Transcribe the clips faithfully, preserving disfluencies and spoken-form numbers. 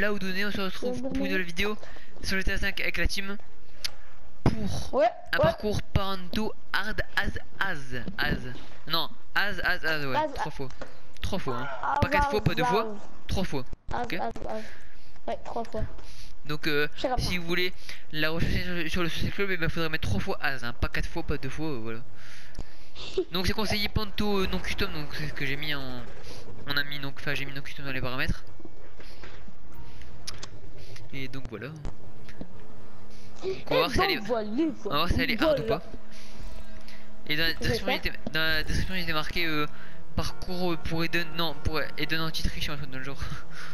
là où donner, on se retrouve pour une nouvelle vidéo sur le T A cinq avec la team pour ouais, un ouais. parcours Paranto hard as as as non as as as ouais As, trois fois trois fois hein. as, Pas quatre as, fois, pas deux as. fois, trois fois. As, Ok. as, as. Ouais, trois fois. Donc euh, si vous voulez la rechercher sur, sur le social club, il ben, faudrait mettre trois fois as, hein. Pas quatre fois, pas deux fois, euh, voilà. Donc c'est conseillé Panto euh, non custom, donc c'est ce que j'ai mis en on a mis donc enfin j'ai mis non custom dans les paramètres. Et donc voilà. Donc, on va voir si elle est, on va voir si elle est hard ou pas. Et dans la description il était, dans la description il était marqué euh, parcours pour Eden, non pour Eden anti-triche en fait dans le genre.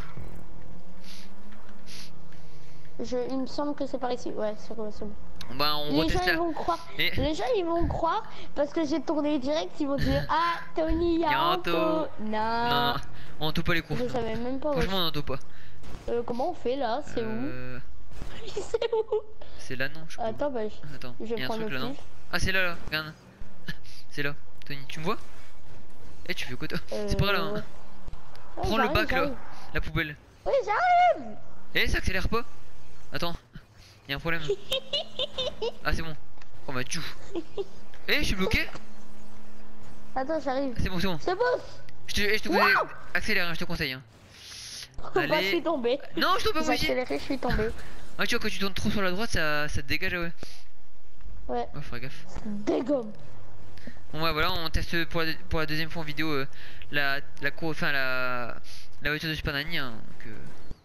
Je, il me semble que c'est par ici, ouais c'est bon. Bah on les gens là. ils vont croire, Et... les gens ils vont croire parce que j'ai tourné direct, ils vont dire ah Tony Yanto. Non. Non non, on n'entend pas les cours. Je savais même pas. Franchement on n'entend pas. Euh, comment on fait là? C'est euh... où? C'est où? C'est là non je crois. Attends bah je, Attends, je vais y a un prendre truc le là non? Ah c'est là là, regarde. C'est là, Tony, tu me vois? Eh tu fais quoi toi? euh... C'est pas là hein. Ouais, prends le bac là, la poubelle. Oui j'arrive. Eh ça accélère pas. Attends, y'a un problème. Ah c'est bon. Oh ma tchou. Eh je suis bloqué. Attends j'arrive. C'est bon c'est bon. C'est bon. Je te, je te conseille, accélère hein, je te conseille hein. Allez. Bah, je suis tombé. Non je tombe pas moi aussi. Accéléré, je suis tombé. Ah tu vois quand tu tournes trop sur la droite ça, ça te dégage ouais. Ouais. Oh faudra gaffe. Dégomme. Bon ouais voilà on teste pour la, pour la deuxième fois en vidéo euh, la la cour, enfin la la voiture de Super Nanny hein, donc euh...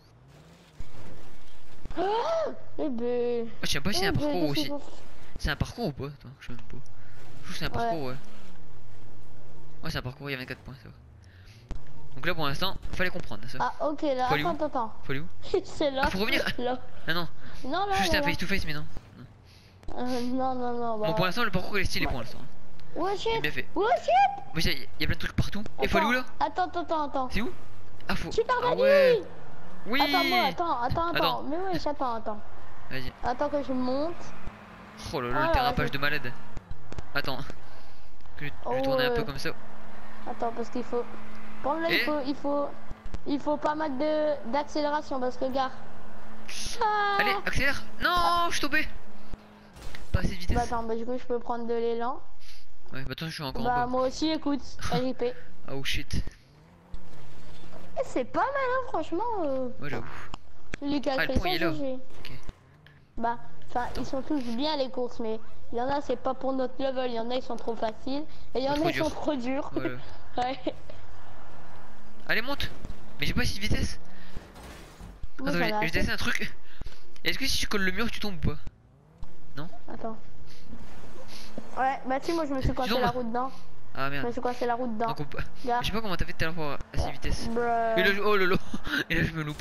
Oh, eh ben... oh, je sais pas si c'est eh un ben, parcours aussi. Faut... C'est un parcours ou pas? Attends, je sais même pas. Je trouve que c'est un parcours ouais. Ouais, ouais c'est un parcours, il y a vingt-quatre points ça va. Donc là pour l'instant, fallait comprendre ça. Ah ok là, faut attends, attends, attends. Faut aller où? C'est là. Ah, faut revenir. Là. Ah non. Non là. Juste là, un là. face to face mais non. Non euh, non non. non bah... Bon pour l'instant le parcours il est stylé ouais. pour l'instant. Ouais shit. Bien fait. Ouais shit. Mais il y a plein de trucs partout. Et faut aller où là? Attends, attends, attends. C'est où? Ah faut. Super ah Nanny. ouais. Oui. Attends moi, attends, attends, attends. Attends. Mais ouais, attends, attends. Vas-y. Attends que je monte. Oh là là, ah, le dérapage de malade. Attends. Que je, oh, je tourne ouais. un peu comme ça. Attends parce qu'il faut. Bon là Et... il faut, il faut, il faut pas mettre de d'accélération parce que gars. Ah. Allez, accélère. Non, ah. Je suis tombé. Pas assez de vitesse. Bah attends, bah du coup je peux prendre de l'élan. Ouais, bah attends, je suis encore bah, en bas. moi aussi, écoute, R I P. Oh shit. C'est pas mal, hein, franchement. Euh... Ouais, j'avoue. Les Ah, le point, il est là. Ok. Bah, enfin, ils sont tous bien les courses, mais il y en a, c'est pas pour notre level. Il y en a, ils sont trop faciles. Et il y en a, ils sont trop durs. Voilà. Ouais. Allez, monte. Mais j'ai pas si de vitesse. Moi, attends, j'ai testé un truc. Est-ce que si tu colles le mur, tu tombes ou pas? Non. Attends. Ouais, bah tu sais, moi je me suis coincé la roue dedans. Ah merde. Je me suis coincé la roue dedans. Donc, on... Je sais pas comment t'as fait tout à l'heure pour à six vitesses. Bruh. Et là, je... oh lolo. Et là je me loupe.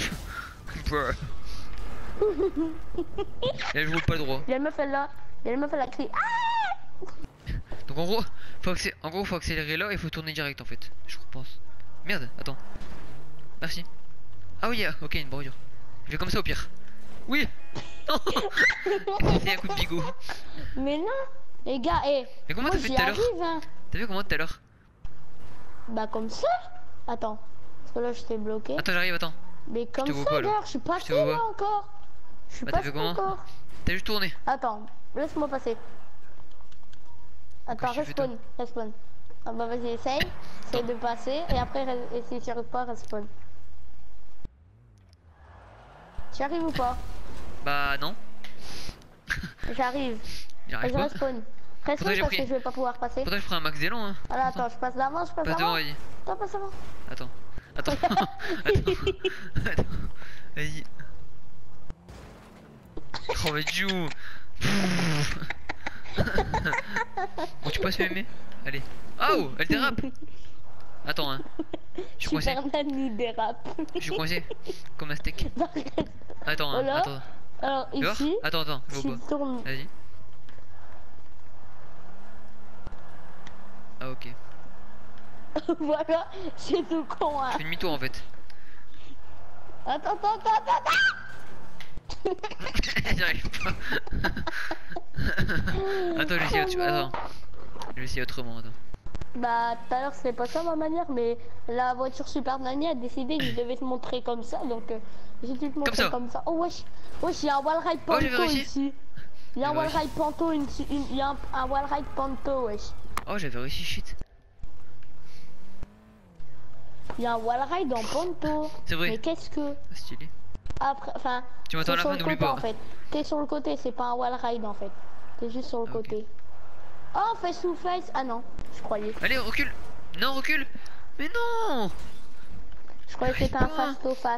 Et là je roule pas droit. Il y a une meuf elle là. Il y a une meuf elle a crié. Ah. Donc en gros, faut accé... en gros faut accélérer là et faut tourner direct en fait. Je pense. Merde, attends. Merci. Ah oui, yeah. Ok, une bordure. Je vais comme ça au pire. Oui. Non. J'ai fait un coup de bigot. Mais non. Les gars, eh. Mais comment t'as fait tout à l'heure? Hein. T'as vu comment tout à l'heure? Bah comme ça. Attends. Parce que là j'étais bloqué. Attends, j'arrive, attends. Mais comme ça, gars, je suis passé là encore. Je suis bah, passé encore. T'as juste tourné. Attends, laisse-moi passer. Attends, respawn, respawn. Ah bah vas-y, essaye. Essaye de passer et après, et si tu arrives pas, respawn. Tu arrives ou pas? Bah non. J'arrive. J'arrive pas. Respawn. Respawn parce que je vais pas pouvoir passer. Pourtant je prends un max d'élan hein. Alors attends, je passe l'avant, je passe l'avant. Attends, passe avant. Attends. Attends. Attends. Attends. Vas-y. Oh mais Jou. Bon tu passes m'aimer. Allez. Oh, elle dérape. Attends hein. Je suis coincé. Super Nanny dérape. Je suis coincé. Comme un steak. Attends hein. Voilà. Attends. Alors ici. Attends, attends. Je tu tournes. Vas-y. Ah ok. Voilà, c'est tout con hein. Je fais demi-tour en fait. Attends, attends, attends, attends. J'arrive pas. Attends, je vais essayer autre... Attends. Je vais essayer autrement, attends. Bah, tout à l'heure, c'était pas ça ma manière, mais la voiture Super Nanny a décidé que je devais te montrer comme ça, donc euh, j'ai dû te montrer ça. comme ça. Oh, wesh, wesh, il y a un wallride Oh, j'ai Panto vérifié. ici. Il y a un J'ai vérifié. wallride Panto, une, une, il y a un, un wallride Panto, wesh. Oh, j'avais réussi, shit. Il y a un wallride en Panto. C'est vrai. Mais qu'est-ce que... Stylé. Après, enfin... Tu m'attends à la sur fin, le n'oublie côté, pas. en fait. T'es sur le côté, c'est pas un wallride en fait. T'es juste sur le Ah, ok. côté. Oh, face to face. Ah non, je croyais. Allez, recule. Non, recule. Mais non. Je croyais que c'était un Pas. face to face.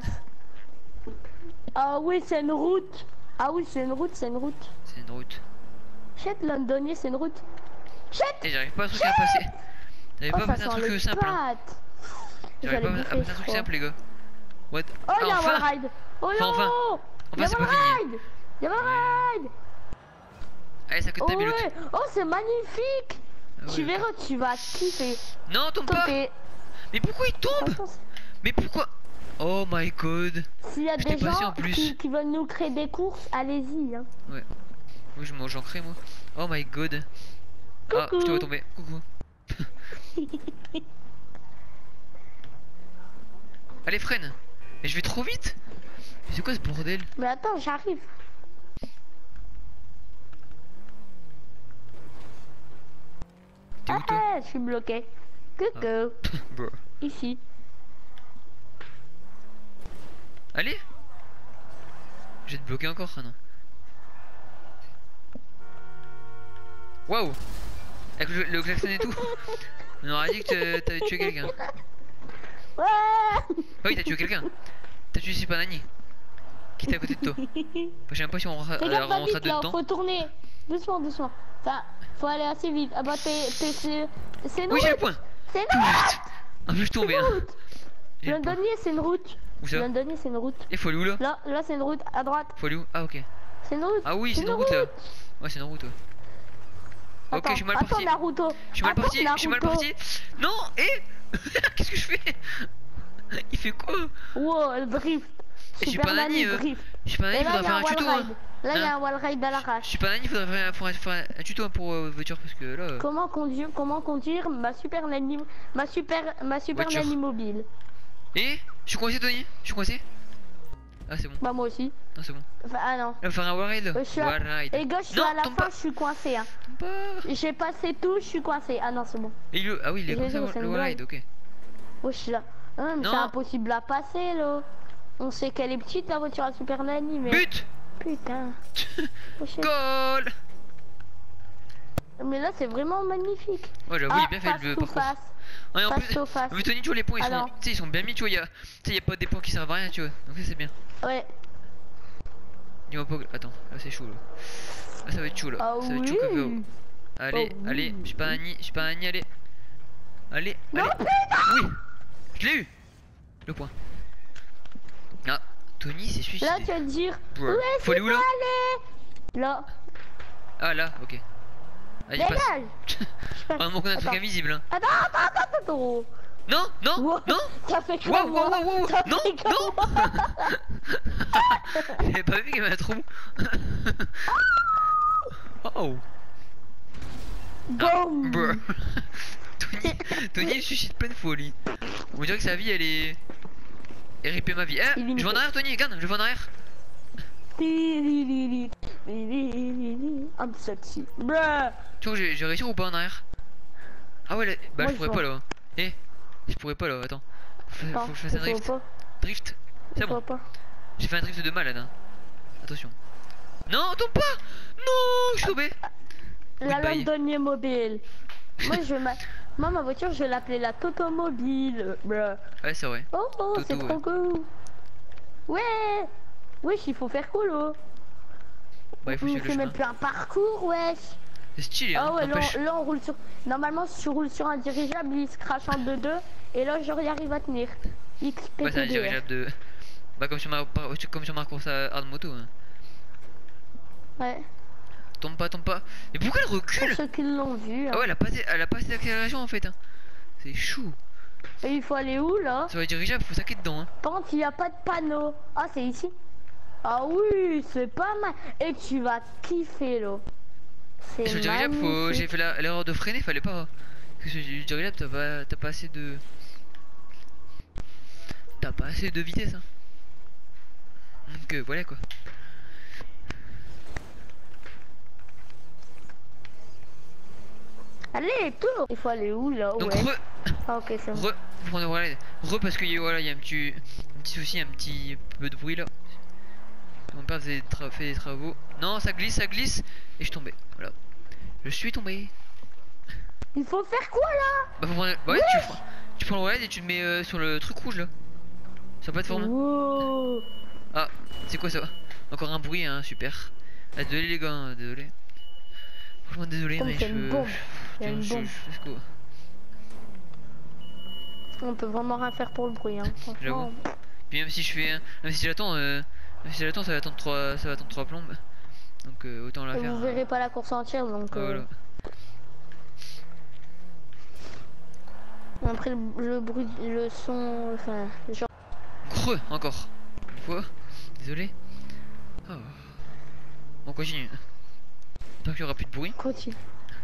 Ah oui, c'est une route. Ah oui, c'est une route, c'est une route. C'est une route. Shit, londonien, c'est une route. Shit. Et j'arrive pas à un truc à passer. J'arrive Oh, pas à ça passer un sent truc les simple. Hein. pattes. J'arrive pas J'allais à bouffer, passer un je truc crois. simple, les gars. What? Oh, il y a Ah, un enfin. wallride. Oh Enfin, non. enfin. Il y a Enfin, c'est un pas fini. wallride. Il y a un wallride. Allez, ça coûte Oh ta biloute. ouais. Oh, c'est magnifique. Ah Tu ouais, verras, tu vas kiffer. non, tombe pas. Tomber. Mais pourquoi il tombe? Attention, Mais pourquoi? Oh my god. s'il y a Je t'ai des passé gens en plus. qui, qui veulent nous créer des courses, allez-y. Hein. Ouais. Oui, je m'en j'en crée, moi. Oh my god. Ah, Coucou. je te vois tomber. Coucou. Allez, freine. Mais je vais trop vite. Mais c'est quoi ce bordel? Mais attends, j'arrive. T'es où, Ah, toi? ah, je suis bloqué. Coucou. Bro. Ici. Allez. Je vais te bloquer encore, ah non. Waouh. Avec le, le klaxon et tout. On aurait dit que t'avais tué quelqu'un. Ouais. Ah oui, t'as tué quelqu'un. T'as tué Super Nanny. Qui était à côté de toi. Je sais même pas si on rentre, Fais euh, gaffe, on va rentre vite là, dedans. faut tourner. Doucement, doucement. Enfin, faut aller assez vite. Ah bah t'es... t'es... c'est... C'est une Oui, j'ai le route. point. C'est une Tout route. juste. En plus, je C'est tombais. une Hein. route. J'ai le point. Londonien, c'est une route. Où ça? Londonien, c'est une route. Et faut aller où là? Là, là, c'est une route. À droite. Faut aller où? Ah, ok. C'est une route. Ah oui, c'est une route là. Ouais, c'est une route. Ouais. Ok, Attends, je suis mal attends, parti. Naruto. Je suis mal Attends, parti. Je suis mal Naruto. parti. Non, et qu'est-ce que je fais? Il fait quoi? Wow, le drift. Et Super Super Nanny, Nanny, euh, drift. Super Nanny, Et il là, faudrait il y faire a un un tuto. wallride. Hein. Là, il y a Hein un wallride à l'arrache. Super Nanny, il faudrait faire, faudrait faire un tuto pour euh, voiture parce que là. euh, Comment conduire, comment conduire ma super nanny, ma super, ma super Voiture. nanny mobile. Et je suis coincé, Tony. Je suis coincé. Ah, c'est bon. Bah moi aussi. Non, c'est bon. Enfin, ah non. Là, faut faire un wall ride. Euh, je suis à... Wall ride. Et gars, je suis Non, à la tombe fin, pas. je suis coincé. Hein. Pas. J'ai passé tout, je suis coincé. Ah non, c'est bon. Et le... Ah oui, il est J'ai comme ça, raison, c'est le une wall ride, ok. Oh, je suis là. Ah, mais Non. c'est impossible à passer là. On sait qu'elle est petite la voiture à super nanny, mais. But. Putain. Oh, shit. Goal. Mais là, c'est vraiment magnifique. Ouais, j'avoue, Ah, il a bien fait face le to parcours. face. Ouais, en Face plus, to face. mais Tony, tu vois, les points, ils sont, Alors. tu sais, ils sont bien mis, tu vois. Il y a, tu sais, il y a pas des points qui servent à rien, tu vois. Donc ça, c'est bien. Ouais. Dis-moi pas. Attends, là, c'est chaud là. Là, ça va être chaud là. Ah ça va être chaud, cacao. oui. Allez, Oh allez, oui. je suis pas un nid, je suis pas un nid, allez. Allez, Non, allez. putain. Oui, je l'ai eu. Le point. Ah, Tony, c'est suicidé. Là, tu vas te dire. Bro. Ouais, Faut aller où là? aller. Là. Ah, là, ok. Vas-y, passe. Dégage. Ah, mon qu'on a un truc Attends. invisible. Hein. Attends, attends, attends, attends. Non, non, Wow. non. Ça fait comme Wow, moi. wow, wow, wow. Ça Non, fait comme non. moi. J'avais pas vu qu'il y avait un trou. Oh. Ah, Boum. brr. Tony, Tony il suscite plein de folie. On dirait que sa vie elle est. Elle ripée ma vie. Eh, Illimité. je vais en arrière, Tony, regarde, je vais en arrière. I'm sexy. Bruh. Tu vois, j'ai j'ai réussi ou pas en arrière? Ah ouais, là- bah Moi, je je pourrais vois. pas là. Eh, je pourrais pas là, attends. Faut, Attends, faut que je fasse un faut drift. pas. Drift, c'est Faut bon. pas. J'ai fait un drift de malade. Hein. Attention. Non, tombe pas. Non, je suis tombé. La Goodbye. Londonien mobile. Moi, je ma... Moi, ma voiture, je vais l'appeler la Toto mobile. Bruh. Ouais, c'est vrai. Oh, oh, Toto, c'est trop ouais. cool. Ouais. Wesh, il faut faire cool, oh. Bah, il faut suivre le C'est chemin. même plus un parcours, wesh. C'est stylé, hein. Ah ouais, là, n'empêche. on- là, on roule sur... Normalement, si tu roules sur un dirigeable, il se crache en deux deux. Et là, genre, il arrive à tenir. X P Ouais, c'est un T D R. dirigeable de. Bah, comme sur ma, par- comme sur ma course à hard moto. Hein. Ouais. Tombe pas, tombe pas. Mais pourquoi elle Pour recule? ceux qui l'ont vu. hein. Ah ouais, elle a passé, elle a passé d'accélération en fait. Hein. C'est chou. Et il faut aller où, là? Sur les dirigeables, faut saquer dedans. Hein. Par contre, il n'y a pas de panneau. Ah, c'est ici. Ah oui, c'est pas mal. Et tu vas kiffer, là. Et sur C'est le dirigeable, faut... j'ai magnifique. fait la- l'erreur de freiner, fallait pas. Parce que je dirais là, t'as pas, t'as pas assez de. T'as pas assez de vitesse, hein. Donc euh, voilà quoi. Allez, tour. Il faut aller où là? Donc ouais. re. Ah ok, c'est bon. Re. Faut prendre voilà. Re parce qu'il y a voilà, il y a un petit, un petit souci, un petit peu de bruit là. Mon père faisait des, tra fait des travaux. Non, ça glisse, ça glisse. Et je suis tombé. Voilà. Je suis tombé. Il faut faire quoi là? Bah faut prendre. Ouais, ouais. tu, tu prends le relais et tu te mets euh, sur le truc rouge là. Sur la plateforme. Wow. Ah, c'est quoi ça? Encore un bruit, hein, super. Ah, désolé les gars, hein, désolé. Franchement désolé, Comme mais c'est je une bombe. Il y a une je- bombe. je- let's go. On peut vraiment rien faire pour le bruit, hein. J'avoue. Franchement. Puis même si je fais, même si j'attends, euh, même si j'attends, ça va attendre trois, ça va attendre trois plombes. Donc euh, autant la Et faire. vous hein. verrez pas la course entière, donc. Ah, euh, voilà. Après le, le bruit, le son, enfin, genre. Creux encore. Une fois. Désolé. Oh. On continue. Tant qu'il y aura plus de bruit. Continue.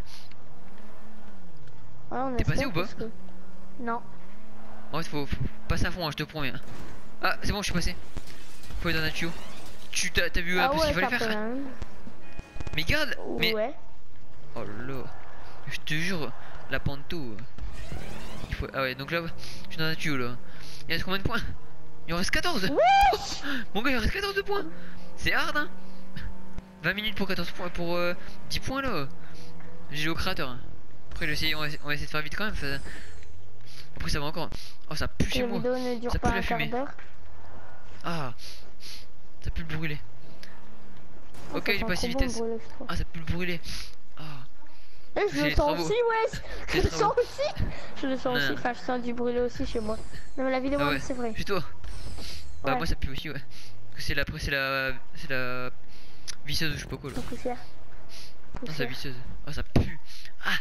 Ouais, on T'es passé espère ou pas parce que- Non. En fait, faut, faut passer à fond, hein, je te promets. Ah, c'est bon, je suis passé. Faut aller dans un tuyau. Tu t'as vu un Ah peu ce ouais, qu'il fallait ça faire? peut, hein. Mais garde. Mais Ouais. oh là, je te jure, la panto. Il faut. Ah ouais, donc là, je suis dans un tuyau là. Il reste combien de points? Il en reste quatorze. Ouais. Mon gars, il reste quatorze de points. C'est hard, hein. vingt minutes pour quatorze points, pour euh, dix points là. J'ai au créateur. Hein. Après, je vais on, va, on va essayer de faire vite quand même. Ça... Après, ça va encore. Oh, ça pue chez La moi. vidéo ne dure Ça pas pue la un quart fumée. d'heure. Ah, ça pue le brûler. Oh, Ok, ça j'ai sent passé trop bon, vitesse. le brûlé, je trouve. Ah, ça pue le brûler. Ah, Eh, c'est je le les sens travaux. aussi, ouais. C'est Je les le sens travaux. aussi. Je le sens Non. aussi. Enfin, je sens du brûlé aussi chez moi. Non, mais la vidéo, ah ouais. c'est vrai. Chez toi. Bah, Ouais. moi, ça pue aussi, ouais. Parce que c'est la, c'est la, c'est la visseuse, je sais pas quoi là. La poussière. Non, c'est la Poussière. visseuse. Ah, ça pue. Ah.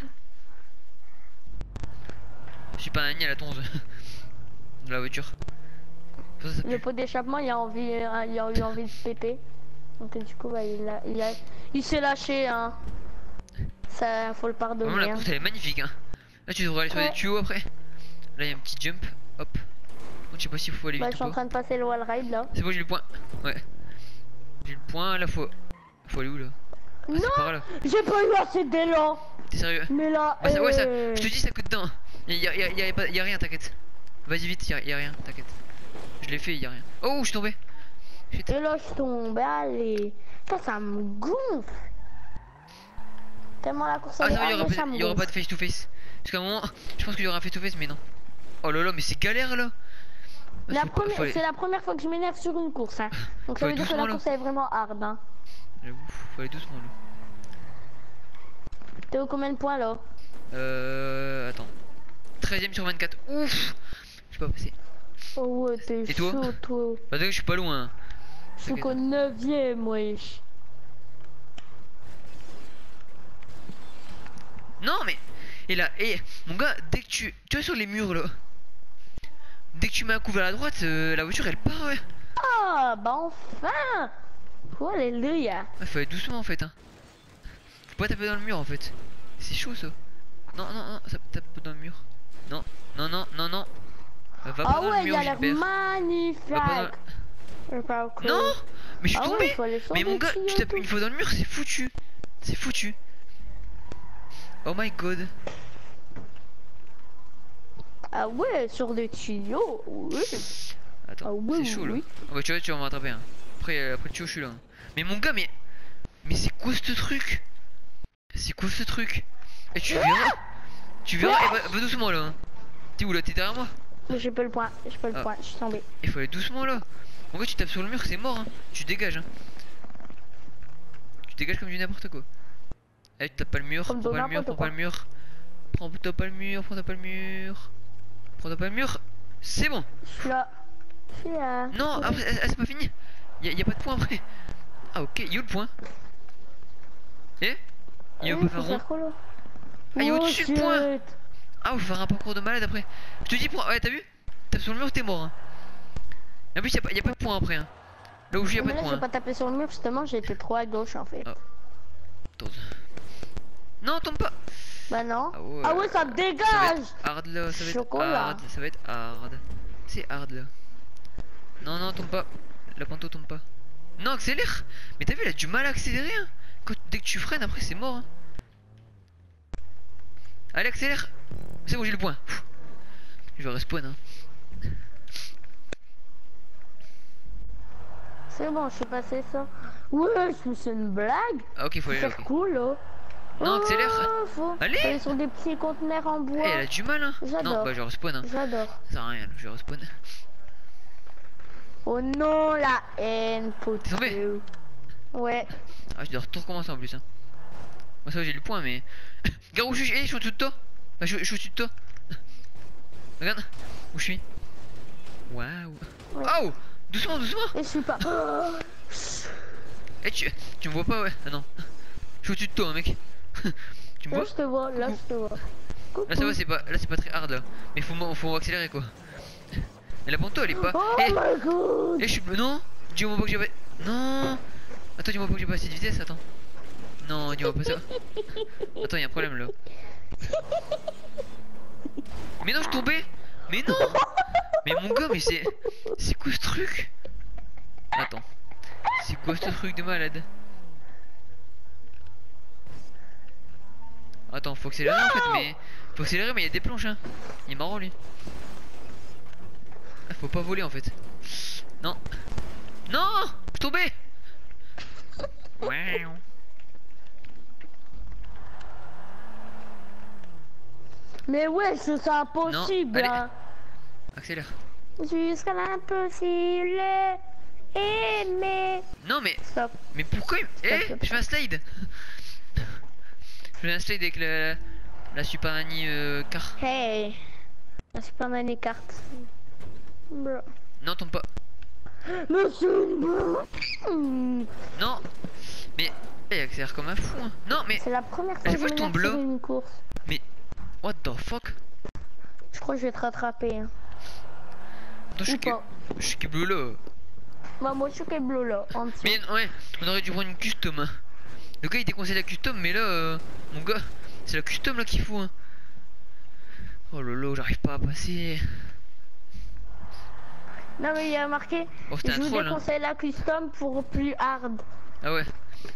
Je suis pas un nid à la tonze de la voiture. Ça, ça Le pue. pot d'échappement, il a envie, hein, il a eu envie de péter. Donc du coup, bah, il a, il a, il s'est lâché, hein. Ça, faut le Vraiment, pardonner. la Hein. course elle est magnifique, hein. Là, tu devrais aller sur Ouais. des tuyaux après. Là, il y a un petit jump. Hop. Donc, je sais pas s'il faut aller Bah, vite je suis ou en pas. train de passer le wall ride là. C'est bon, j'ai le point. Ouais. J'ai le point, là, faut. Faut aller où là? Ah, c'est par Non, là. j'ai pas eu assez d'élan. T'es sérieux? Mais là, Bah, ça, ouais, ça. euh, Je te dis, ça coûte dedans. Y'a y a, y a, pas- y a rien, t'inquiète. Vas-y vite, y'a y a rien, t'inquiète. Je l'ai fait, y'a rien. Oh, je suis tombé. Shit. et là, je tombe. Allez, ça, ça me gonfle. Tellement la course Ah, elle est ça va, hard, y'aura mais ça pas, me y aura pas de gonfle. face to face. Parce qu'à un moment, je pense qu'il y aura un face to face, mais non. Oh là là, mais c'est galère là. Ah, La faut pas- première, faut aller- c'est la première fois que je m'énerve sur une course. Hein. Donc Faut ça aller veut dire que doucement, la là. course elle est vraiment hard. Hein. J'avoue, faut aller doucement là. T'es au combien de points là? Euh. Attends. treizième sur vingt-quatre. Ouf. Je suis pas passé. Oh ouais, t'es Et toi? chaud, toi. Bah, je suis pas loin. Hein. Je suis qu'au neuvième, wesh. Non, mais. Et là, et mon gars, dès que tu. Tu vois sur les murs là. Dès que tu mets un coup vers la droite, euh, la voiture elle part, ouais. Ah, bah enfin. Oh, alléluia. Ah, faut aller doucement en fait, hein. Faut pas taper dans le mur en fait. C'est chaud ça. Non, non, non, ça tape pas dans le mur. Non, non, non, non, non. Va pas Ah dans le ouais, il mur, a l'air Gilbert. magnifique. Va pas dans le- Je parle que- Non. Mais je suis Ah ouais, tombé. il faut aller sur Mais des mon gars, tu tuyaux, tapes tout. une fois dans le mur, c'est foutu. C'est foutu. Oh my god. Ah ouais, sur des tuyaux. Oui. Attends, Ah oui, c'est chaud là. oui. Ah bah tu vois, tu vas me rattraper. Hein. Après, euh, après le tuyau, je suis là. Mais mon gars, mais. Mais c'est quoi ce truc? C'est quoi ce truc? Et tu verras. Tu verras. Eh, va, va doucement là. Hein. T'es où là? T'es derrière moi? J'ai pas le point, j'ai pas le Ah. point, je suis tombé. Il faut aller doucement là. Mon gars, tu tapes sur le mur, c'est mort. Hein. Tu dégages. Hein. Tu dégages comme du n'importe quoi. Eh, tu tapes pas le mur. Comme Prends dans pas le mur. n'importe Prends quoi. pas le mur. Prends-toi pas le mur. Prends-toi pas le mur. Prends-toi pas le mur. C'est bon. Je suis là. Je suis là. Non, après, ah, c'est pas fini. Y'a y a pas de point après. Ah, ok. Yo le point. Eh? Il Oui, veut faut pas faire rond. faire quoi, là? Ah, il est Oh, au-dessus le point. shit. Ah, faut faire un parcours de malade après. Je te dis, pour... ouais, t'as vu? Tape sur le mur, t'es mort. Hein. Et en plus, y'a pas, y a pas de point après. Hein. Là où je suis, y'a pas Mais de là, point. j'ai Hein. pas tapé sur le mur, justement, j'ai été trop à gauche en fait. Ah. Non, tombe pas. Bah non. Ah ouais, Ah ouais, ça ça va dégage. être hard là, ça va être Chocolat. hard, ça va être hard. C'est hard là. Non, non, tombe pas. La panto tombe pas. Non, accélère. Mais t'as vu, il a du mal à accélérer. Hein. Quand, dès que tu freines, après c'est mort. Hein. Allez, accélère. C'est bon, j'ai le point. Pfff. Je vais respawn. Hein. C'est bon, je suis passé ça. Ouais, c'est une blague. Ah, ok, faut aller là. C'est Okay. cool là. Non, Oh, accélère. faut Allez. aller sur des petits conteneurs en bois. Eh, elle a du mal. Hein. J'adore. Non, bah je respawn. Hein. J'adore. Ça sert à rien, je vais respawn. Oh non, la haine, poteau. T'es tombé? Ouais. Ah, je dois tout recommencer en plus. Hein. Moi, ça va, j'ai le point, mais. Regarde où je suis. Eh, je suis au-dessus de toi. Bah, je, je suis au-dessus de toi. Regarde où je suis. Waouh. Ouais. Oh, doucement, doucement. Et je suis pas. Eh, tu, tu me vois pas, ouais? Ah non. Je suis au-dessus de toi, hein, mec. Tu me Là, vois? je te vois, là, je te vois. Coucou. Là, ça va, c'est pas, là, c'est pas très hard là. Mais faut, faut accélérer quoi. Et la panto, elle est pas. Oh Eh, my god. eh, je suis. Non, dis-moi pas que j'ai pas. Non. Attends, dis-moi pas que j'ai pas assez de vitesse, attends. Non, dis-moi pas ça. Attends, y'a un problème là. Mais non, je suis tombé. Mais non. Mais mon gars, mais c'est. C'est quoi ce truc? Attends. C'est quoi ce truc de malade? Attends, faut accélérer en fait, mais. Faut accélérer, mais il y a des planches, hein. Il est marrant lui. Ah, faut pas voler en fait. Non. Non. Je suis tombé. Ouais. Mais ouais, c'est impossible. Non, allez. Hein. Accélère. Jusqu'à l'impossible. Et mais. Non mais. Stop. Mais pourquoi il... Eh, stop, je fais un slide. Je fais un slide avec la, la Super Nanny euh, car. Hey. La Superman les cartes. Bro. Non, tombe pas. Monsieur. Hmm. Non. Mais. Eh, il accélère comme un fou. Hein. Non, mais. C'est la première fois Elle que voit je ton m'énerve bleu. sur une course. Mais. What the fuck? Je crois que je vais te rattraper. Hein. Attends, je suis Ou que. pas. Je suis que bleu là. Bah, moi, je suis que bleu là. En dessous. Mais ouais, on aurait dû prendre une custom. Hein. Le gars il déconseille la custom, mais là, euh, mon gars, c'est la custom là qu'il faut. Hein. Oh lolo, j'arrive pas à passer. Non, mais il y a marqué. Oh, Je c'était un vous troll. Hein. déconseille la custom pour plus hard. Ah ouais.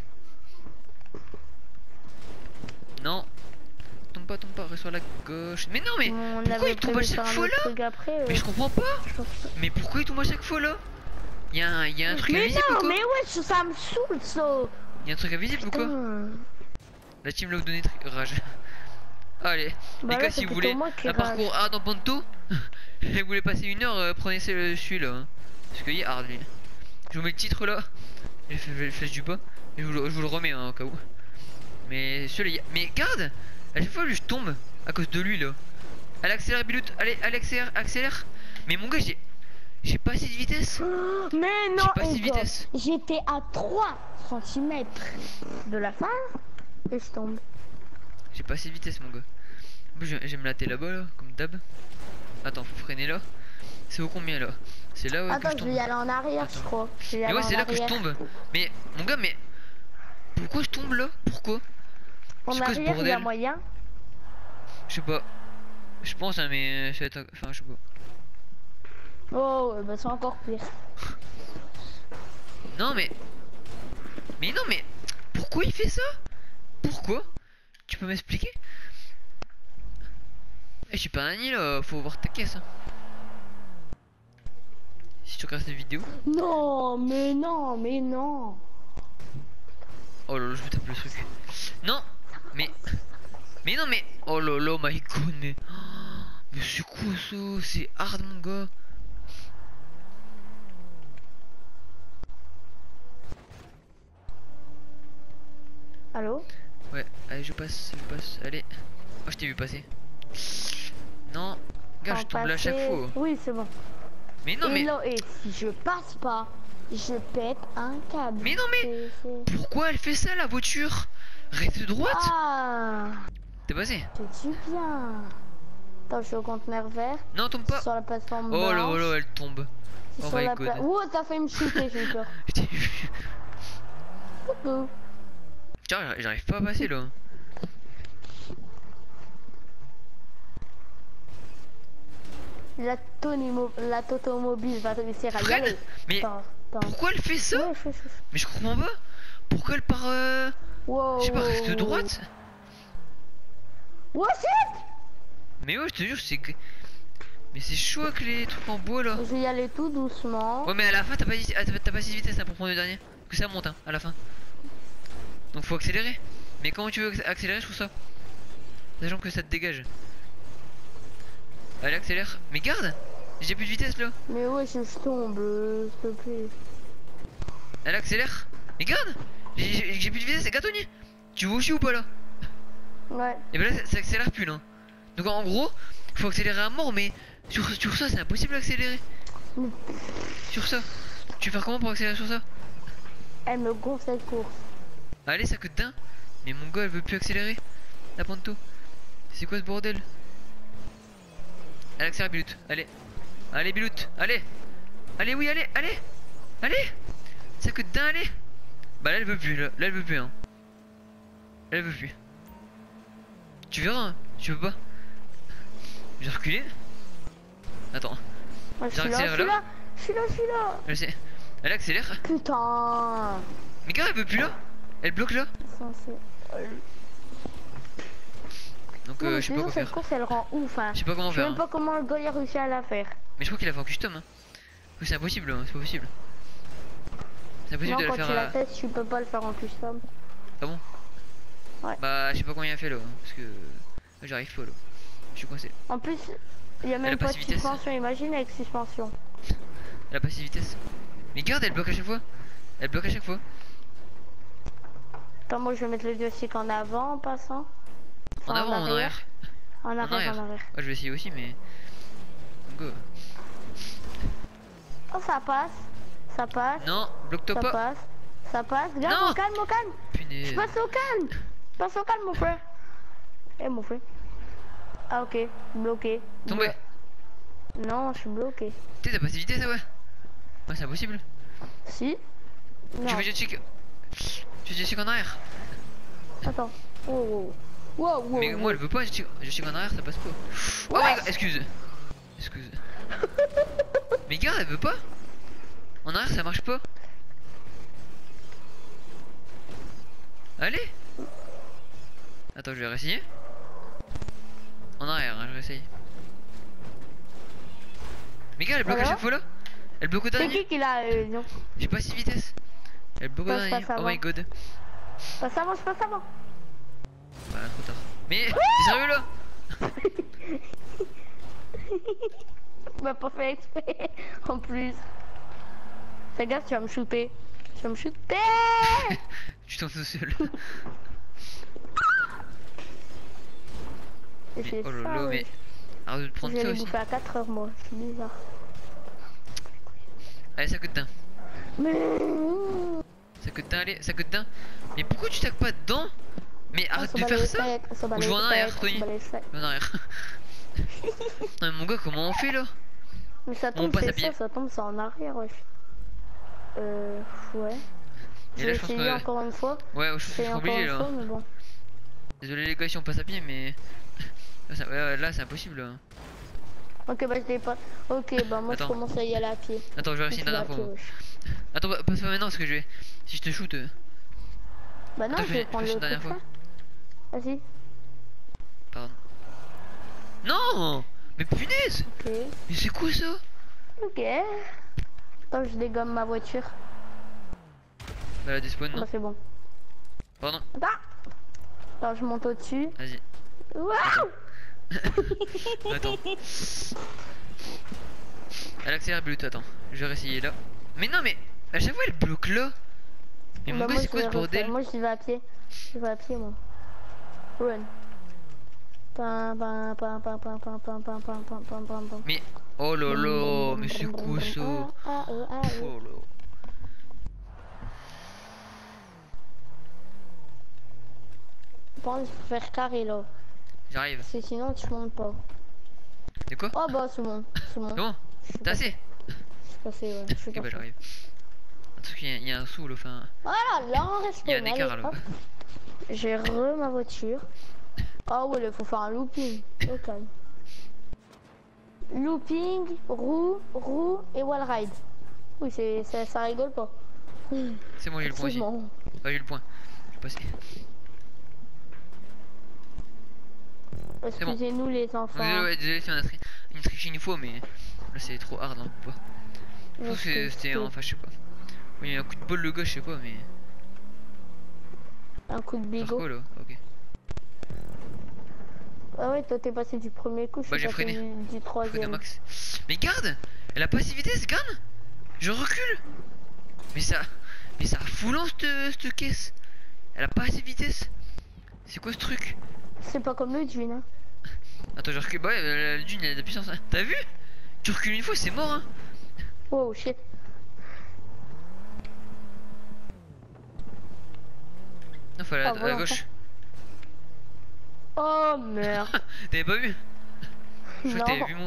Non. Tombe pas, tombe pas, reste sur la gauche. Mais non, mais On pourquoi avait il tombe à prévu chaque faire un fois autre là? truc après, euh, Mais je comprends pas. je pense que- Mais pourquoi il tombe à chaque fois là? Il y a un, y a un truc Mais invisible ou non, quoi? mais ouais, ça me saoule ça. Il y a un truc invisible ou quoi? Putain. La team l'a donné rage. Allez, Bah les là, gars, c'est si vous plutôt voulez moi qui un rage. parcours hard en panto, et vous voulez passer une heure, euh, prenez ce- celui-là. Hein. Parce qu'il est hard lui. Je vous mets le titre là, j'ai fait le flèche du bas, et je vous le, je vous le remets hein, au cas où. Mais celui-là, mais garde, à chaque fois lui je tombe à cause de lui là. Allez, accélère Bilout, allez, allez, accélère, accélère. Mais mon gars, j'ai j'ai pas assez de vitesse. Mais non, pas assez de Hugo, vitesse. j'étais à trois centimètres de la fin et je tombe. J'ai pas assez de vitesse mon gars. En plus, je je vais me latter là-bas là, comme d'hab. Attends, faut freiner là. C'est au combien là? C'est là ouais, que Attends, je je tombe. vais y aller en arrière, Attends. je crois. Je vais y Mais aller ouais, en c'est là que je arrière. tombe. Mais mon gars, mais pourquoi je tombe là? Pourquoi? En C'est quoi ce arrière, il y a bordel? moyen. Je sais pas. Je pense hein, mais ça va être... Enfin, je sais pas. Oh, ouais, bah c'est encore pire. Non mais... Mais non mais... Pourquoi il fait ça? Pourquoi? Tu peux m'expliquer? Eh, je suis pas un nani là, faut voir ta caisse. Hein. Si tu regardes cette vidéo. Non, mais non, mais non. Oh là là, je me tape le truc. Non, mais... Mais non mais... Oh là là, my god, mais... Mais c'est quoi ça? C'est hard mon gars. Allô? Ouais, allez, je passe, je passe, allez. Oh, je t'ai vu passer. Non, gars, je En tombe là à chaque passer- fois. Oui, c'est bon. Mais non, et mais là, et si je passe pas, je pète un câble. Mais non, mais- C'est- c'est- pourquoi elle fait ça la voiture? Reste droite. Ah, T'es passé? je dis bien. Attends, je suis au conteneur vert. Non, tombe pas. Sur la plateforme Oh là blanche. là, elle tombe. C'est Oh sur my la god. pla- Oh, t'as fait me chuter, j'ai eu peur. Je t'ai vu. Coucou. Tiens, j'arrive pas à passer là. La, tonimo... la Totomobile va réussir à y aller. Mais attends, attends. pourquoi elle fait ça? Ouais, je, je... Mais je comprends pas. Pourquoi elle part euh... wow, je sais pas, wow, reste de droite. Wow, shit. Mais ouais, je te jure, c'est... Mais c'est chaud avec les trucs en bois là. Je vais y aller tout doucement. Ouais mais à la fin t'as pas, t'as pas six vitesses hein, pour prendre le dernier. Parce que ça monte hein, à la fin. Donc faut accélérer. Mais comment tu veux accélérer je trouve ça? Sachant que ça te dégage. Allez accélère. Mais garde. J'ai plus de vitesse là. Mais ouais je tombe euh, s'il te plaît. Elle accélère. Mais garde. J'ai plus de vitesse, c'est gâtonnier. Tu vois aussi ou pas là? Ouais. Et ben là ça, ça accélère plus là. Donc en gros faut accélérer à mort mais sur, sur ça c'est impossible d'accélérer. Mm. Sur ça. Tu veux faire comment pour accélérer sur ça? Elle me gonfle cette course. Allez ça que d'un. Mais mon gars elle veut plus accélérer. La Panto. C'est quoi ce bordel? Elle accélère Bilout. Allez. Allez Bilout. Allez. Allez oui allez. Allez. Allez. Ça que d'un allez. Bah là elle veut plus là. Là elle veut plus hein. Là, elle veut plus. Tu verras hein. Tu veux pas? J'ai reculé. Attends. Ouais, je suis là, je suis là, je suis là, je suis là. Je sais. Elle accélère. Putain. Mais gars, elle veut plus là. Elle bloque là. Donc non, euh, je sais pas quoi cette faire. course elle rend ouf hein. Je sais pas comment je sais faire. même hein. pas comment le gars il a réussi à la faire. Mais je crois qu'il a fait en custom. Hein. C'est impossible, hein. C'est pas possible. C'est impossible non, de le quand faire. tu À... la testes, tu peux pas le faire en custom. Ah bon? Ouais. Bah je sais pas comment il a fait là. Hein, parce que j'arrive pas là. Je suis coincé. En plus, il y a même pas de suspension. Imagine avec suspension. Elle a pas si vitesse. Mais regarde, elle bloque à chaque fois. Elle bloque à chaque fois. Attends, moi je vais mettre le joystick en avant en passant. Enfin, en avant ou en arrière? En arrière, en arrière. En arrière. Ouais, je vais essayer aussi, mais. Go. Oh, ça passe. Ça passe. Non, bloque-toi pas. Ça passe. Ça passe. Regarde, non. au calme, au calme. Punaise. Je passe au calme. Je passe au calme, mon frère. Eh, mon frère. Ah, ok. Bloqué. Tombé. Blo... Non, je suis bloqué. T'es t'as pas si vitesse, ouais. Ouais, c'est impossible. Si. Non. Tu fais joystick. Tu fais joystick en arrière. Attends. Wow, wow. Wow, wow, mais wow. moi elle veut pas, joystick en arrière ça passe pas. Oh my god, excuse. Excuse. Mais gars, elle veut pas. En arrière ça marche pas. Allez. Attends, je vais réessayer. En arrière, hein, je réessaye. Mais gars, elle bloque à chaque fois là. Elle bloque au dernier. C'est qui qui l'a euh, non. J'ai pas si vitesse. Elle bloque au dernier. Oh my god. Passe avant, je passe avant. Bah trop tard. Mais t'es sérieux là? Tu m'as pas fait exprès en plus. Fais gaffe, tu vas me shooter. Tu vas me shooter. Tu t'en tout seul. Mais, oh lolo, mais arrête de te prendre ça aussi. Je vais à quatre heures moi, c'est bizarre. Allez, ça coûte d'un. Mais... Ça coûte d'un, allez, ça coûte d'un. Mais pourquoi tu taques pas dedans? Mais arrête de faire ça. Ou je vais en arrière, Tony. Je vais en arrière. Non mais mon gars, comment on fait là? Mais ça tombe, c'est ça, ça tombe, c'est en arrière, wesh. Euh, ouais. Je vais essayer encore une fois. Ouais, je suis obligé là. Désolé les gars si on passe à pied, mais là c'est impossible là. Ok, bah je l'ai pas. Ok, bah moi je commence à y aller à pied. Attends, je vais réessayer une dernière fois. Attends, passe pas maintenant parce que je vais. Si je te shoot. Bah non, je vais prendre le dernière fois. Vas-y. Pardon. Non! Mais punaise! Ok. Mais c'est quoi ça? Ok. Attends, je dégomme ma voiture. Bah la despawn. Bah c'est bon. Pardon. Attends. Attends, je monte au-dessus. Vas-y. Waouh! Attends. Elle accélère Bluetooth, attends. Je vais réessayer là. Mais non, mais à chaque fois elle bloque là. Mais bah mon gars, c'est quoi ce bordel? Moi je vais à pied. Je vais à pied, moi. Run. Mais oh lolo, mais c'est quoi ça? Oh là. Pense qu'il faut faire carré là. J'arrive. Parce que sinon tu montes pas. C'est quoi? Oh bah c'est bon. C'est bon. Bon, t'as assez? Je suis passé, ouais. Je suis ok, bah j'arrive. Un truc, il y, y a un sous là, enfin. Voilà, là on reste. Il y a un écart là. J'ai re ma voiture. Ah ouais, il faut faire un looping. Au calme. looping, roue, roue et wall ride. Oui, c'est ça, ça rigole pas. C'est bon, j'ai eu le point aussi. Bon. Ah, j'ai eu le point. Je suis passé. Excusez-nous bon. Les enfants. Désolé, ouais, désolé si on a tri une triche une fois, mais là c'est trop hard, hein, ou pas. Je pense que c'était, enfin je sais pas. Oui, il y a un coup de bol le gauche, je sais pas, mais... Un coup de bigot. Quoi, là ok. Ah ouais, toi t'es passé du premier coup, je bah, suis passé freiné. du, du troisième. Max. Mais garde, elle a pas si vitesse, garde. Je recule. Mais ça, mais ça foulant cette, cette caisse. Elle a pas assez de vitesse. C'est quoi ce truc? C'est pas comme le dune, hein. Attends, je recule. Bah ouais, le dune il a de la puissance. Hein. T'as vu? Tu recules une fois, c'est mort, hein. Oh shit. Non, faut aller à, ah, à voilà, gauche. Oh merde. T'avais pas vu? Je crois que t'avais vu moi.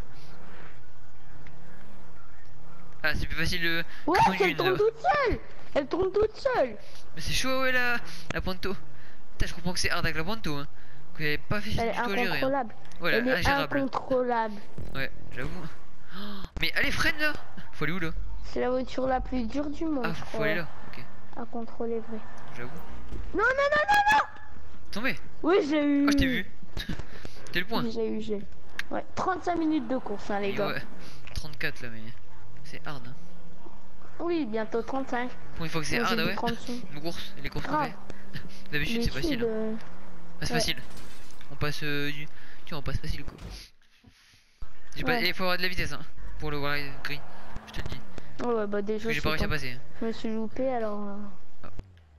Ah, c'est plus facile de. Ouais, elle tourne toute seule. Elle tourne toute seule. Mais c'est chaud, ouais, la, la Ponto. Putain, je comprends que c'est hard avec la Ponto, hein. Que j'avais pas fait elle du tout est à gérer. incontrôlable. Hein. Voilà, elle est ingérable. incontrôlable. Ouais, j'avoue. Oh, mais allez, freine là. Faut aller où là? C'est la voiture la plus dure du monde. Ah, je faut crois. aller là, ok. À contrôler, vrai. J'avoue. Non, non, non, non, non. Tombé. Oui, j'ai eu. Oh, je t'ai vu. T'es le point. J'ai eu, j'ai. Ouais, trente-cinq minutes de course, hein, les gars. Ouais, trente-quatre là, mais c'est hard. Hein. Oui, bientôt trente-cinq. Bon, il faut que c'est hard, ouais. Une course, les courses qu'on fait. D'habitude, c'est facile. Euh... Ah, c'est ouais. facile. On passe euh, du. Tu vois, on passe facile, quoi. Ouais. Pas... Il faut avoir de la vitesse, hein, pour le voir gris. Je te le dis. Ouais, ouais bah déjà. J'ai pas réussi à passer. Hein. Je me suis loupé alors. Euh... Oh.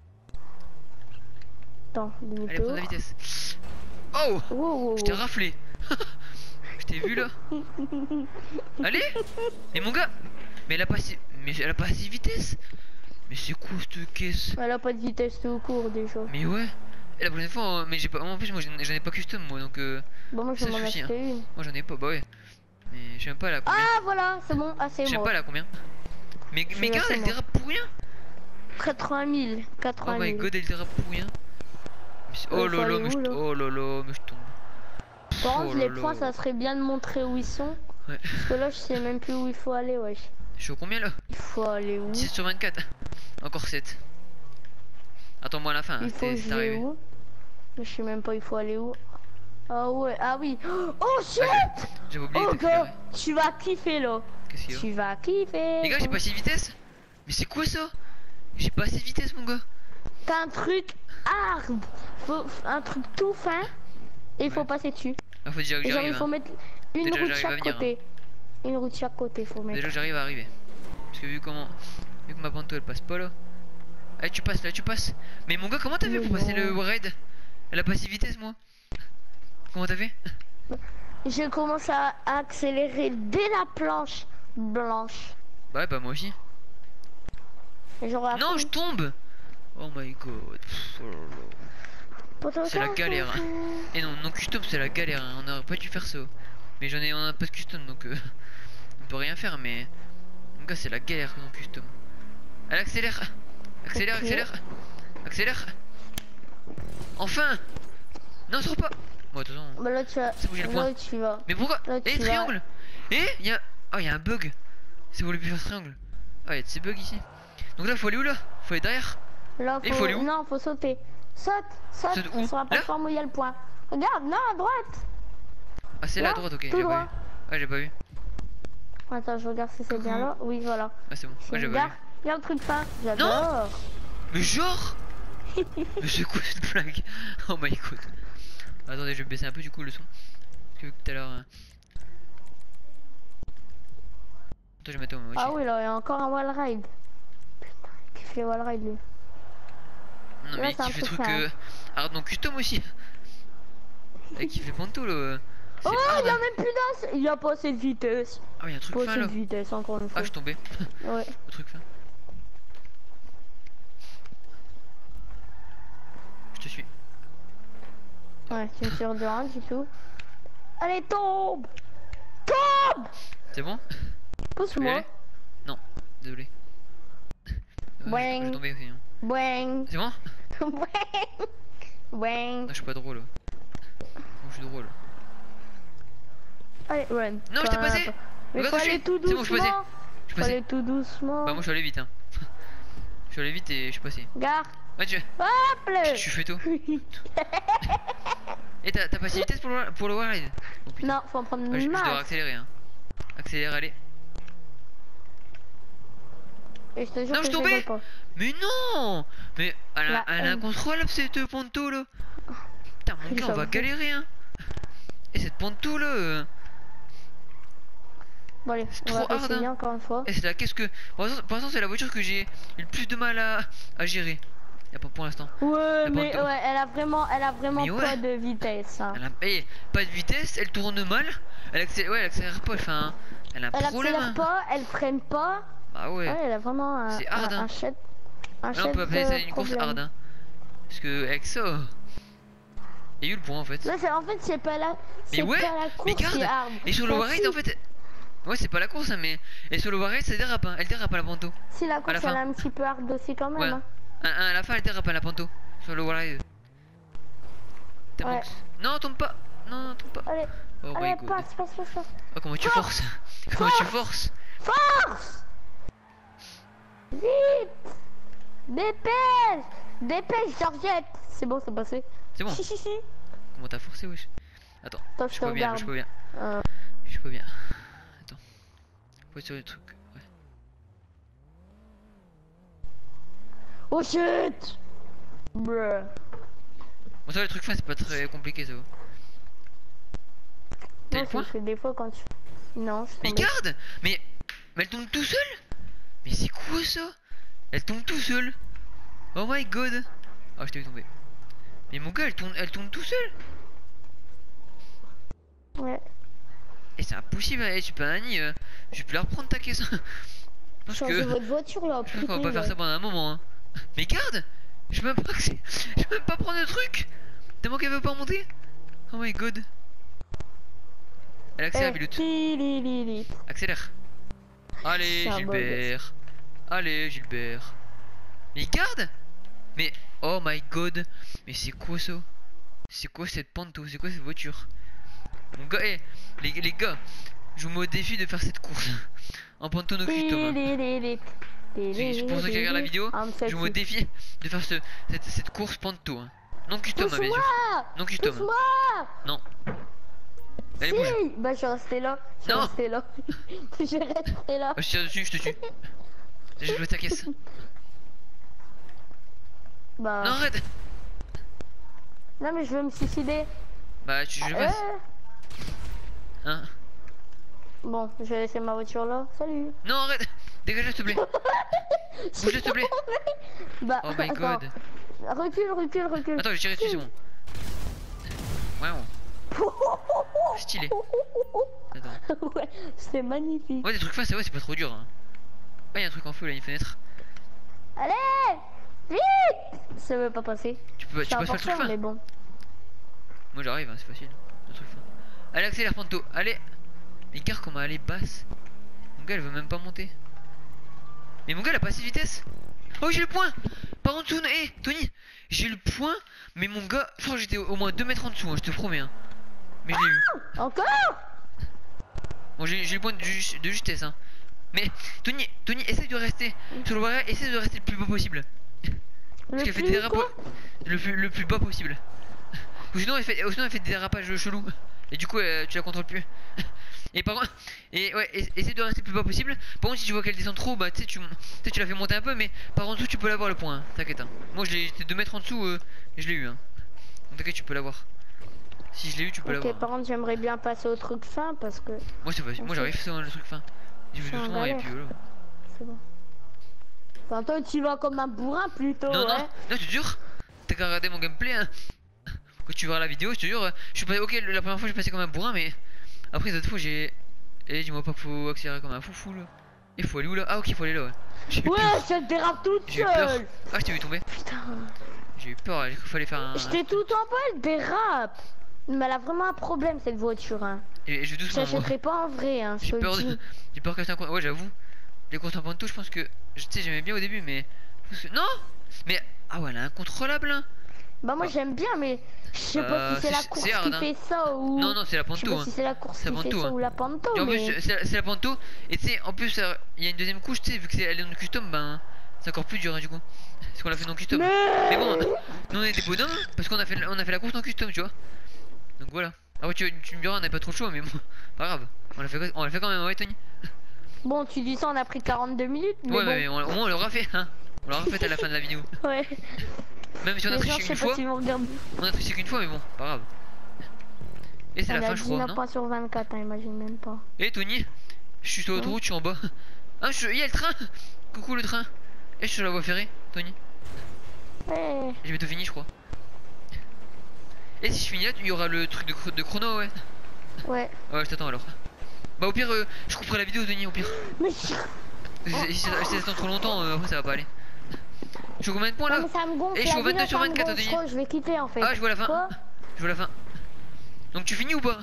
Attends, demi-tour. Allez, prends la vitesse. Oh, wow, wow, wow. Je t'ai raflé. Je t'ai vu là. Allez. Mais mon gars. Mais elle a pas si. Mais elle a pas assez de vitesse. Mais c'est quoi cette caisse? Elle a pas de vitesse tout court déjà. Mais ouais. Et la prochaine fois, mais j'ai pas. En plus, moi j'en ai pas custom moi donc. Euh... Bon, moi je m'en ai acheté hein. une. Moi j'en ai pas, bah ouais. Mais je sais même pas là combien. Ah voilà, c'est bon, ah c'est bon. Je sais pas là combien. Mais, mais regarde, elle dérape pour rien. quatre-vingt mille. quatre-vingt mille. Oh my god, elle dérape pour rien. Oh lolo, mais je oh lolo, mais je tombe. Par contre, les points, ça serait bien de montrer où ils sont. Ouais. Parce que là, je sais même plus où il faut aller, wesh. Je suis au combien là? Il faut aller où? dix sur vingt-quatre. Encore sept. Attends-moi à la fin. Il faut que je vais où? Je sais même pas, il faut aller où? Ah ouais, ah oui. Oh shit! J'avais oublié. Oh gars, tu vas kiffer là. Qu'est-ce qu'il y a? Tu vas kiffer. Les gars, j'ai pas assez de vitesse. Mais c'est quoi ça? J'ai pas assez de vitesse, mon gars. T'as un truc hard. Faut, un truc tout fin. Et il faut ouais. passer dessus. Ah, faut déjà que j'arrive. Il faut hein. mettre une déjà, roue de chaque venir, côté. Hein. Une roue de chaque côté, faut mettre. Déjà, j'arrive à arriver. Parce que vu comment. Vu que ma Ponto elle passe pas là. Allez, tu passes là, tu passes. Mais mon gars, comment t'as fait pour non. passer le raid? Elle a pas si vitesse, moi. Comment t'as fait? J'ai commencé à accélérer dès la planche blanche. Bah, ouais, bah, moi aussi. Genre non, je tombe. Oh my god. Oh c'est la galère. Hein. Et non, non custom, c'est la galère. Hein. On aurait pas dû faire ça. Mais j'en ai, on a pas de custom donc euh, on peut rien faire. Mais mon gars, c'est la galère non custom. Elle accélère. Accélère, okay. accélère. Accélère. Enfin. Non, sors pas. Bon, attention. Bah là, tu vas. Là, tu vas. Mais pourquoi? Eh, triangle. Et il y a. Oh, il y a un bug. C'est pour le plus faire triangle. Ah, il y a de ces bugs ici. Donc là, faut aller où là? Faut aller derrière. Là, faut... faut aller où? Non, faut sauter. Saute, saute, saute où? Sur la plateforme où il y a le point. Regarde, non, à droite. Ah, c'est là à droite, ok. J'ai pas vu. Ah, j'ai pas vu. Attends, je regarde si c'est bien là. Oui, voilà. Ah, c'est bon. Ouais, j'ai pas vu. Regarde le truc fin. J'adore. Mais genre. Mais c'est quoi cette blague? Oh my god. Attendez, je vais baisser un peu du coup le son. Parce que tout à l'heure. Hein... Attends, je vais mettre au moins. Ah oui, là, il y a encore un wall ride. Putain, qui fait wall ride lui? Non là, mais qui fait truc euh... hard non custom aussi. Et qui fait Ponto là. Oh il y a même plus d'un. Il y a pas assez de vitesse. Ah il y a un truc pas fin assez là. de vitesse encore une fois. Ah je suis tombé. Ouais. Le truc fin. Je te suis. Ouais tu me suis de rien du tout. Allez tombe. Tombe. C'est bon? Pousse-moi. Non, désolé. Euh, ouais. Je suis tombé aussi. Hein. Ouais. C'est bon? Ouais. Ouais. Ah, je suis pas drôle. Oh, je suis drôle. Allez, ouais. Non, je t'ai passé. Mais Regarde faut où je aller suis. tout C'est bon, je suis passé. doucement. Je suis Faut passé. aller tout doucement. Bah moi je suis allé vite hein. Je suis allé vite et je suis passé. Gare. Ouais tu Hop là. tu fais tout. Et t'as t'as passé vitesse pour le, pour le warride? Oh, putain. Non, faut en prendre Ouais, je, je une dois masse. accélérer hein. Accélérer, allez. Et je te jure Non, que je je tombais. vais pas. Mais non. Mais elle, a- La elle est haine. incontrôlable cette panto là. Putain mon gars on va J'avoue. galérer hein. Et cette panto là euh, Bon allez, c'est on va trop hard, essayer hein. encore une fois. Et c'est la qu'est-ce que. Pour l'instant pour l'instant, c'est la voiture que j'ai eu le plus de mal à, à gérer. Y'a pas pour l'instant. Ouais, La mais panto. ouais, elle a vraiment, elle a vraiment Mais ouais. pas de vitesse. Hein. Elle a eh, pas de vitesse, elle tourne mal. Elle accélère, ouais, elle accélère pas, enfin. Elle a un Elle problème. accélère hein. pas, elle freine pas. Bah ouais. Ouais, elle a vraiment un, C'est hard, un, hein. un chouette- un Là on peut chouette, appeler ça euh, une course problème. hard hein. Parce que avec ça. Il y a eu le point en fait. Là, c'est en fait, c'est pas la, c'est ouais, pas la mais course qui garde. est hard. Et sur le Bah, warride si. en fait. Ouais c'est pas la course hein, mais. Et sur le warride ça dérape hein. Elle dérape à la panto. Si la la course, fin. elle est un petit peu hard aussi quand même. Ouais. Hein. Un, un, à la fin elle dérape à la panto. Sur le warride. T'as Ouais. Max. Non tombe pas. Non tombe pas. Allez, Oh my allez, god. passe, passe, passe, passe. Oh comment tu Force. forces. Comment tu forces. Force! Vite! Dépêche! Dépêche, Georgette! C'est bon, c'est passé. C'est bon. Si, si, si. Comment t'as forcé wesh. Attends. Toi, Je je suis te pas bien, regarde. je suis pas bien. Euh, Je suis pas bien. Attends. Faut être sur le truc. Ouais. Oh shit! Bruh. Bon ça le truc fin c'est pas très compliqué ça. T'as Non, le ça point? me fait des fois quand tu... Non, je Mais tombais. garde. Mais. Mais elle tombe tout seul. Mais c'est quoi ça? Elle tombe tout seul. Oh my god. Oh je t'ai vu tomber. Mais mon gars elle tombe, elle tombe tout seul. Ouais. Et c'est impossible, eh, tu peux un nid, euh, je vais plus la reprendre ta caisse. Parce Changez que votre voiture là. je pense qu'on va putain, pas faire ouais. ça pendant un moment hein. Mais garde. Je peux même pas accé- je peux même pas prendre le truc. Tellement qu'elle veut pas monter. Oh my god. Elle accélère Eh, Biloute. li, li, li, li. Accélère. Allez C'est un Gilbert. Allez Gilbert. Mais garde. Mais oh my god. Mais c'est quoi ça? C'est quoi cette panto? C'est quoi cette voiture? Mon gars, eh, les, les gars, je vous mets au défi de faire cette course en panto no Li, Thomas. li, li, li. Li, Si- li, Pour ceux qui li, regardent la li. vidéo, Ah, me je vous mets au fait défi de faire ce, cette, cette course panto. Hein. Non custom, hein, bien sûr. Pousse-moi! Non custom. Pousse-moi! Non. Allez, Si. bouge. Bah, je vais rester là. Je vais Non. rester là. Je vais rester là. Ah, je tire dessus, je te tue. Je veux ta caisse. Bah. Non, arrête. Non, mais je veux me suicider. Bah, tu, je Euh, passe. Hein. Bon, je vais laisser ma voiture là. Salut. Non, arrête. Dégage, s'il te plaît. Bouge, s'il te plaît. Bah, Oh my attends. god. Recule, recule, recule. Attends, j'ai tiré dessus, c'est bon. Wow. Stylé. Attends. Ouais, c'est magnifique. Ouais, des trucs fins, c'est ouais, c'est pas trop dur. Hein. Ah, y'a un truc en feu là, une fenêtre. Allez, vite. Ça veut pas passer. Tu peux, tu C'est passes pas le truc important, fin. mais bon. Moi j'arrive, hein, c'est facile. Le truc fin. Allez, accélère, Panto. Allez. Mais gars, comment elle est basse. Mon gars, elle veut même pas monter. Mais mon gars, elle a pas assez de vitesse. Oh, j'ai le point. Par en dessous, hé, Tony. J'ai le point. Mais mon gars, je crois que j'étais au moins deux mètres en dessous, hein, je te promets. Hein. Mais je l'ai eu. Encore. Bon, j'ai j'ai le point de, ju- de justesse. Hein. Mais Tony, Tony, essaye de rester sur le barrière, essaye de rester le plus bas possible. Parce Le qu'elle fait plus des dérapages quoi le plus, le plus bas possible. Ou sinon elle fait, ou sinon elle fait des dérapages chelous. Et du coup euh, tu la contrôles plus. Et par contre, et ouais, et- essaye de rester le plus bas possible. Par contre si tu vois qu'elle descend trop, bah tu sais tu, tu sais, tu la fais monter un peu, mais par en dessous tu peux l'avoir le point. Hein. T'inquiète. Hein. Moi je l'ai, j'étais deux mètres en dessous, euh, et je l'ai eu. Hein. Donc t'inquiète, tu peux l'avoir. Si je l'ai eu, tu peux Ok, l'avoir. par contre, j'aimerais bien passer au truc fin parce que Moi c'est facile. Moi j'arrive sur le truc fin. J'y vais C'est un doucement et galère. puis voilà. c'est bon. Enfin, toi, tu vas comme un bourrin plutôt, Non, ouais. non, non, je te jure, t'as qu'à regarder mon gameplay. Hein. Quand tu verras la vidéo, je te jure, je suis pas. Ok, la première fois, j'ai passé comme un bourrin, mais après, les autres fois, j'ai. Et dis-moi pas qu'il faut accélérer comme un foufou là. Il faut aller où là? Ah, ok, il faut aller là, ouais. J'ai eu Ouais, peur. ça te dérape toute J'ai eu peur. seule. Ah, je t'ai vu tomber. Putain. J'ai eu peur, j'ai cru qu'il fallait faire un. J'étais tout en bas, elle dérape. Mais elle a vraiment un problème cette voiture, hein. Et je vais Je doucement. moi. l'achèterai pas en vrai, hein. Je te J'ai peur le de. dis. J'ai peur que c'est un coin. Ouais, j'avoue. Les courses en panto, je pense que. Tu sais, j'aimais bien au début, mais. je pense que- Non! Mais. Ah ouais, elle est incontrôlable, hein. Bah moi Ah. j'aime bien, mais je sais pas Euh, si c'est la c'est- course c'est hard, qui hein. fait ça ou... Non, non, c'est la Je sais Panto. pas Hein. si c'est la course C'est qui la fait Panto, ça hein. ou la Panto, Et en mais... plus, c'est la, c'est la Panto. Et tu sais, en plus, euh, il y a une deuxième couche, tu sais, vu que c'est elle est non custom, ben c'est encore plus dur hein, du coup. Parce qu'on l'a fait non custom. Mais... Mais bon, nous on est des bonhommes hein, parce qu'on a fait, on a fait la course non custom, tu vois. Donc voilà. Ah ouais, tu, tu me diras, on n'a pas trop chaud, mais bon, pas grave. On l'a fait, on l'a fait quand même, ouais, Tony. Bon, tu dis ça, on a pris quarante-deux minutes, mais Ouais, bon. mais on- au moins on l'aura fait, hein. On l'aura fait à la fin de la vidéo. Ouais. Même si on a Les gens, triché je sais une pas fois, s'ils vont regarder. on a triché qu'une fois, mais bon, pas grave. Et c'est On la a fin, je crois, dix-neuf non? points sur vingt-quatre, hein, imagine même pas. Et Tony, je suis sur l'autoroute, je suis en bas. Ah, je... il y a le train. Coucou le train. Et je suis sur la voie ferrée, Tony. Ouais. J'ai bientôt fini, je crois. Et si je finis là, il y aura le truc de, chro- de chrono, ouais. Ouais. Ouais, je t'attends alors. Bah, au pire, euh, je couperai la vidéo, Tony, au pire. Mais... Si si- si ça attend trop longtemps, euh, après ça va pas aller. Je suis combien de points Non, là? mais ça me gonfle. Et je suis au la vie, là, vingt-deux sur ça me vingt-quatre, gonfle Tony. trop, je vais quitter en fait. Ah, je vois la fin. Quoi? Je vois la fin. Donc tu finis ou pas?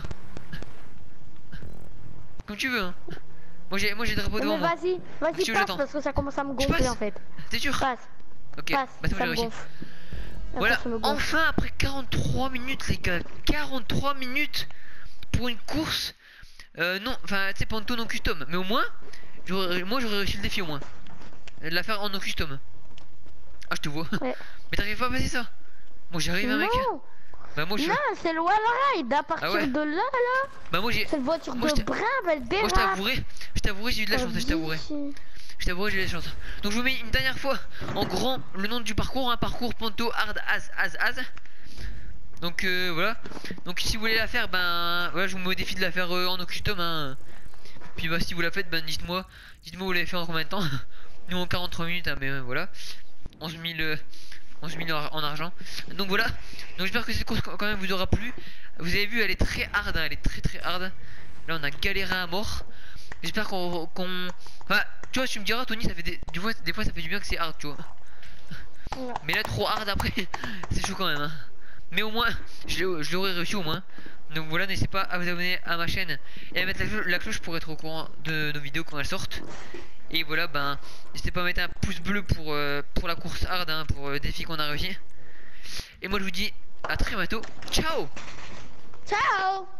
Comme tu veux, hein. Moi j'ai moi j'ai le drapeau devant Mais moi. vas-y, vas-y, Si tu veux, passe j'attends. parce que ça commence à me Tu gonfler passes? en fait. T'es sûr? Passe, Ok, passe, bah c'est bon, ça j'ai me réussi. gonfle. Après, Voilà, ça me gonfle. enfin après quarante-trois minutes les gars, quarante-trois minutes pour une course. Euh non, enfin tu sais Panto non custom, mais au moins, j'aurais- moi j'aurais réussi le défi au moins. De la faire en non custom. Ah je te vois. Ouais. Mais t'arrives pas à passer ça? Moi j'y arrive un mec. Non, Bah moi je. non, c'est le wall ride. À partir Ah ouais. de là, là, Bah moi j'ai. cette voiture Moi, je de t'ai- brin, elle Moi dérape. je t'avouerai, je t'avouerai j'ai eu de la chance, je t'avouerai. Je t'avouerai j'ai eu de la chance. Donc je vous mets une dernière fois en grand le nom du parcours, un parcours Panto Hard As As As. Donc euh, voilà. Donc si vous voulez la faire, ben voilà, je vous mets au défi de la faire euh, en no custom hein. Puis bah si vous la faites, ben dites-moi, dites-moi vous l'avez fait en combien de temps. Nous en quarante-trois minutes, hein, mais euh, voilà. onze mille euh, onze mille en argent. Donc voilà. Donc j'espère que cette course quand même vous aura plu. Vous avez vu, elle est très hard, hein, elle est très très hard. Là on a galéré à mort. J'espère qu'on qu'on... Enfin, tu vois, tu me diras Tony, ça fait des... Du fois, des fois ça fait du bien que c'est hard, tu vois. Ouais. Mais là trop hard après, c'est chaud quand même hein. Mais au moins, je je l'aurais réussi au moins. Donc voilà, n'hésitez pas à vous abonner à ma chaîne et à mettre la, la cloche pour être au courant de nos vidéos quand elles sortent. Et voilà, ben n'hésitez pas à mettre un pouce bleu pour, euh, pour la course hard, hein, pour le défi qu'on a réussi. Et moi je vous dis à très bientôt. Ciao. Ciao.